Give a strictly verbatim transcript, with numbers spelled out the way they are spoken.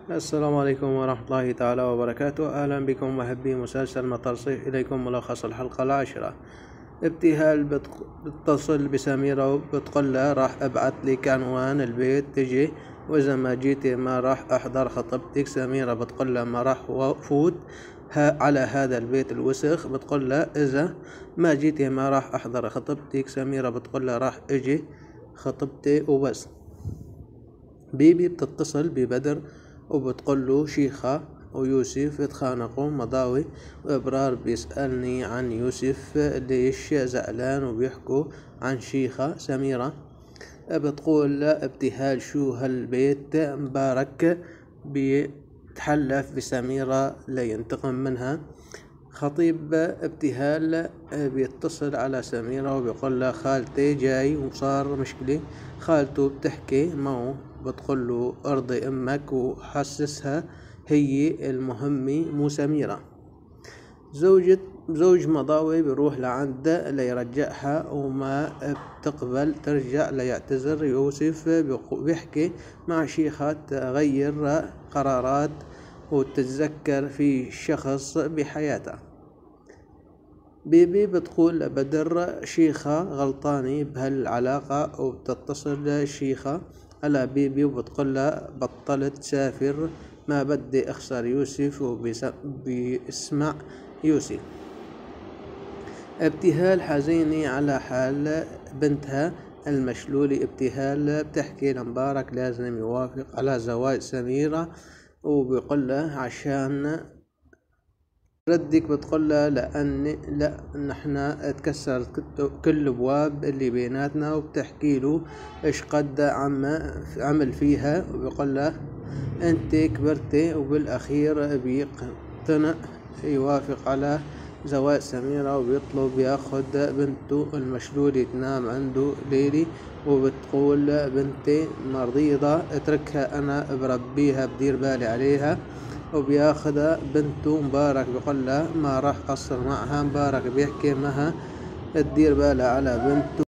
السلام عليكم ورحمة الله تعالى وبركاته. أهلا بكم محبي مسلسل مطر صيف. إليكم ملخص الحلقة العاشرة. ابتهال بتتصل بسميرة وبتقول لها راح أبعت لك عنوان البيت تجي، وإذا ما جيتي ما راح أحضر خطبتك. سميرة بتقول لها ما راح فوت على هذا البيت الوسخ. بتقول لها إذا ما جيتي ما راح أحضر خطبتك. سميرة بتقول لها راح أجي خطبتي وبس. بيبي بتتصل ببدر وبتقول له شيخة ويوسف اتخانقوا. مضاوي وإبرار بيسألني عن يوسف ليش زعلان وبيحكوا عن شيخة. سميرة بتقول ابتهال شو هالبيت مبارك بيتحلف بسميرة لينتقم منها. خطيب ابتهال بيتصل على سميرة وبيقول لها خالتي جاي وصار مشكلة. خالته بتحكي معه بتقول له ارضي امك وحسسها هي المهمة مو سميرة. زوجة زوج مضاوي بيروح لعند ليرجعها وما بتقبل ترجع ليعتذر. يوسف بيحكي مع شيخة تغير قرارات وتتذكر في شخص بحياتها. بيبي بتقول لبدر شيخة غلطاني بهالعلاقة وبتتصل شيخة على بيبي وبتقول لها بطلت تسافر، ما بدي اخسر يوسف. وبيسمع يوسف. ابتهال حزينة على حال بنتها المشلولة. ابتهال بتحكي لمبارك لازم يوافق على زواج سميرة وبيقول له عشان ردك. بتقول له لأن لا نحنا اتكسرت كل الابواب اللي بيناتنا. وبتحكي له ايش قد عم عمل فيها. وبيقول له انت كبرتي. وبالاخير بيقتنع يوافق على زواج سميرة وبيطلب ياخد بنته المشلولة تنام عنده ليلي. وبتقول بنتي مريضة اتركها انا بربيها بدير بالي عليها. وبياخدها بنته. مبارك بيقول لها ما راح قصر معها. مبارك بيحكي معها تدير بالها على بنته.